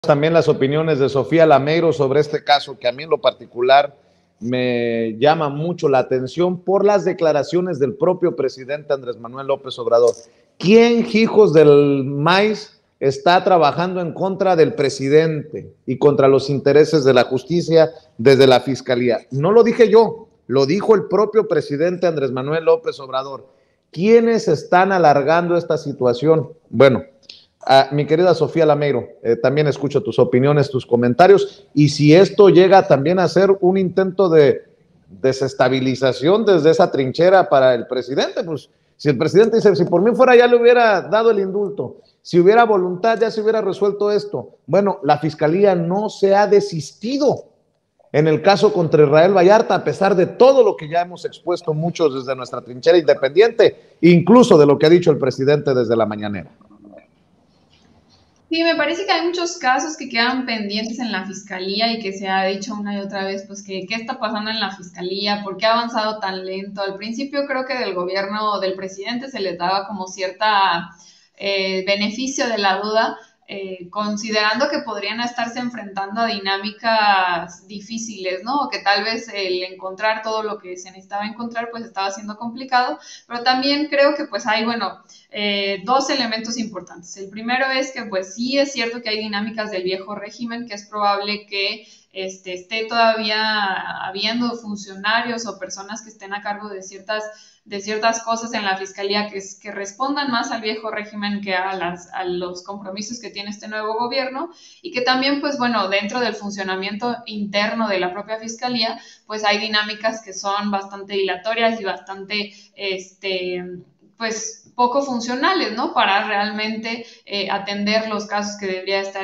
También las opiniones de Sofía Lameiro sobre este caso, que a mí en lo particular me llama mucho la atención por las declaraciones del propio presidente Andrés Manuel López Obrador. ¿Quién, hijos del maíz, está trabajando en contra del presidente y contra los intereses de la justicia desde la fiscalía? No lo dije yo, lo dijo el propio presidente Andrés Manuel López Obrador. ¿Quiénes están alargando esta situación? Bueno, mi querida Sofía Lameiro, también escucho tus opiniones, tus comentarios, y si esto llega también a ser un intento de desestabilización desde esa trinchera para el presidente, pues si el presidente dice, si por mí fuera ya le hubiera dado el indulto, si hubiera voluntad ya se hubiera resuelto esto. Bueno, la fiscalía no se ha desistido en el caso contra Israel Vallarta, a pesar de todo lo que ya hemos expuesto muchos desde nuestra trinchera independiente, incluso de lo que ha dicho el presidente desde la mañanera. Sí, me parece que hay muchos casos que quedan pendientes en la fiscalía y que se ha dicho una y otra vez, pues que qué está pasando en la fiscalía, por qué ha avanzado tan lento. Al principio creo que del gobierno del presidente se les daba como cierta beneficio de la duda, considerando que podrían estarse enfrentando a dinámicas difíciles, ¿no? O que tal vez el encontrar todo lo que se necesitaba encontrar, pues estaba siendo complicado, pero también creo que pues hay, bueno, dos elementos importantes. El primero es que pues sí es cierto que hay dinámicas del viejo régimen, que es probable que esté todavía habiendo funcionarios o personas que estén a cargo de ciertas cosas en la fiscalía que respondan más al viejo régimen que a los compromisos que tiene este nuevo gobierno, y que también, pues bueno, dentro del funcionamiento interno de la propia fiscalía, pues hay dinámicas que son bastante dilatorias y bastante, pues poco funcionales, ¿no? Para realmente atender los casos que debería estar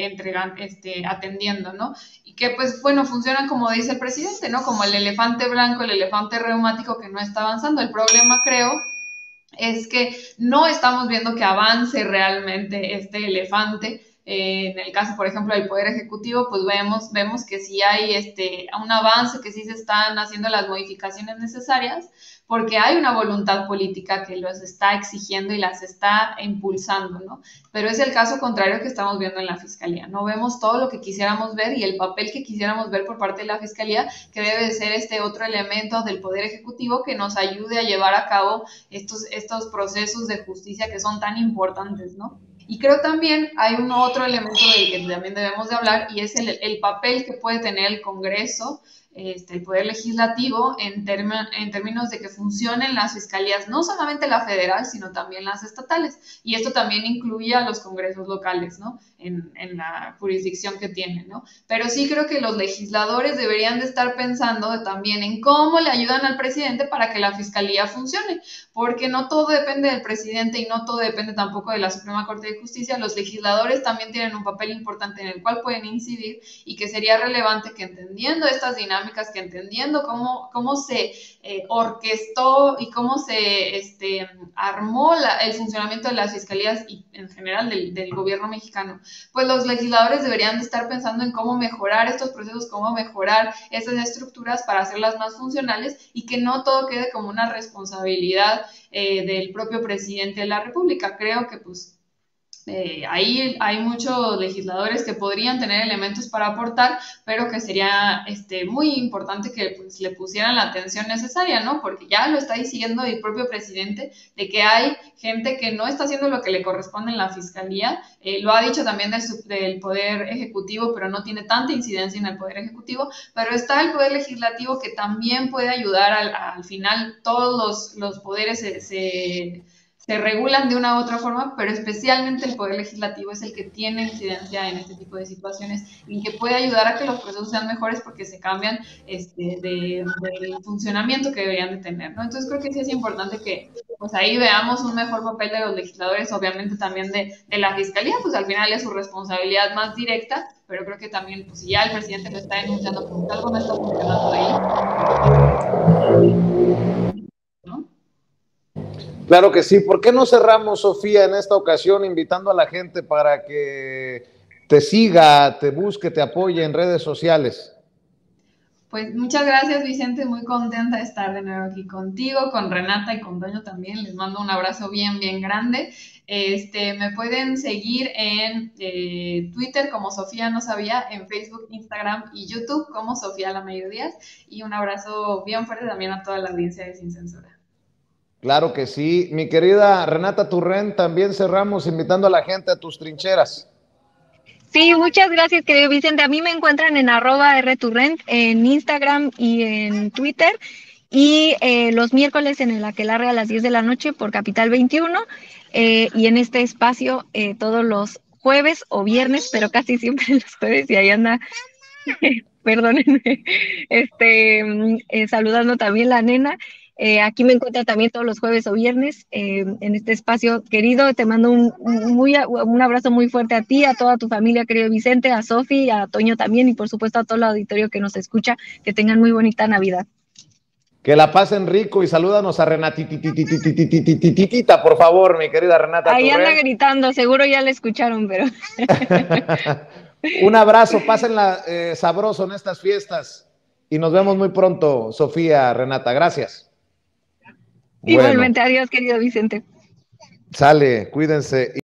atendiendo, ¿no? Y que pues bueno, funcionan como dice el presidente, ¿no? Como el elefante blanco, el elefante reumático que no está avanzando. El problema, creo, es que no estamos viendo que avance realmente este elefante. En el caso, por ejemplo, del Poder Ejecutivo, pues vemos que sí hay un avance, que sí se están haciendo las modificaciones necesarias, porque hay una voluntad política que los está exigiendo y las está impulsando, ¿no? Pero es el caso contrario que estamos viendo en la Fiscalía. No vemos todo lo que quisiéramos ver y el papel que quisiéramos ver por parte de la Fiscalía, que debe de ser este otro elemento del Poder Ejecutivo que nos ayude a llevar a cabo estos procesos de justicia que son tan importantes, ¿no? Y creo también hay un otro elemento del que también debemos de hablar, y es el papel que puede tener el Congreso, el Poder Legislativo, en términos de que funcionen las fiscalías, no solamente la federal, sino también las estatales. Y esto también incluye a los congresos locales, ¿no? En la jurisdicción que tienen, ¿no? Pero sí creo que los legisladores deberían de estar pensando también en cómo le ayudan al presidente para que la fiscalía funcione, porque no todo depende del presidente y no todo depende tampoco de la Suprema Corte de Justicia. Los legisladores también tienen un papel importante en el cual pueden incidir, y que sería relevante que, entendiendo estas dinámicas, que entendiendo cómo se orquestó y cómo se armó el funcionamiento de las fiscalías y en general del gobierno mexicano, pues los legisladores deberían de estar pensando en cómo mejorar estos procesos, cómo mejorar esas estructuras para hacerlas más funcionales, y que no todo quede como una responsabilidad del propio presidente de la República. Creo que pues ahí hay muchos legisladores que podrían tener elementos para aportar, pero que sería muy importante que pues, le pusieran la atención necesaria, ¿no? Porque ya lo está diciendo el propio presidente, de que hay gente que no está haciendo lo que le corresponde en la fiscalía. Lo ha dicho también del Poder Ejecutivo, pero no tiene tanta incidencia en el Poder Ejecutivo. Pero está el Poder Legislativo, que también puede ayudar al final. Todos los poderes se regulan de una u otra forma, pero especialmente el Poder Legislativo es el que tiene incidencia en este tipo de situaciones, y que puede ayudar a que los procesos sean mejores porque se cambian del funcionamiento que deberían de tener, ¿no? Entonces creo que sí es importante que pues ahí veamos un mejor papel de los legisladores, obviamente también de la Fiscalía, pues al final es su responsabilidad más directa, pero creo que también, pues si ya el presidente lo está denunciando, pues algo no está funcionando ahí, ¿no? Claro que sí. ¿Por qué no cerramos, Sofía, en esta ocasión invitando a la gente para que te siga, te busque, te apoye en redes sociales? Pues muchas gracias, Vicente, muy contenta de estar de nuevo aquí contigo, con Renata y con Toño también. Les mando un abrazo bien, bien grande. Me pueden seguir en Twitter como Sofía No Sabía, en Facebook, Instagram y YouTube como Sofía Lameiro Díaz. Y un abrazo bien fuerte también a toda la audiencia de Sin Censura. Claro que sí. Mi querida Renata Turrent, también cerramos invitando a la gente a tus trincheras. Sí, muchas gracias, querido Vicente. A mí me encuentran en @rturrent en Instagram y en Twitter. Y los miércoles en el Aquelarre a las 10 de la noche por Capital 21. Y en este espacio todos los jueves o viernes, pero casi siempre los jueves, y ahí anda, perdónenme, saludando también la nena. Aquí me encuentra también todos los jueves o viernes en este espacio. Querido, te mando un abrazo muy fuerte a ti, a toda tu familia, querido Vicente, a Sofi, a Toño también, y por supuesto a todo el auditorio que nos escucha. Que tengan muy bonita Navidad. Que la pasen rico y salúdanos a Renatititititititita, por favor, mi querida Renata Ahí anda Turrent. gritando, seguro ya la escucharon, pero... Un abrazo, pásenla sabroso en estas fiestas y nos vemos muy pronto, Sofía, Renata, gracias. Igualmente, bueno. Adiós, querido Vicente. Sale, cuídense.